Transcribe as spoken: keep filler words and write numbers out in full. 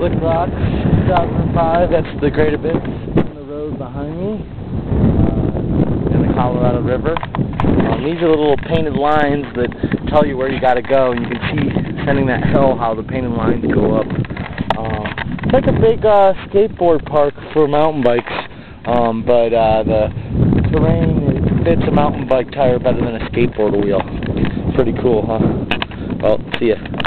Slick Rocks two thousand five, that's the Great Abyss on the road behind me, uh, in the Colorado River. Um, these are little painted lines that tell you where you got to go, and you can see, sending that hill, how the painted lines go up. Um, it's like a big uh, skateboard park for mountain bikes, um, but uh, the terrain it fits a mountain bike tire better than a skateboard wheel. Pretty cool, huh? Well, see ya.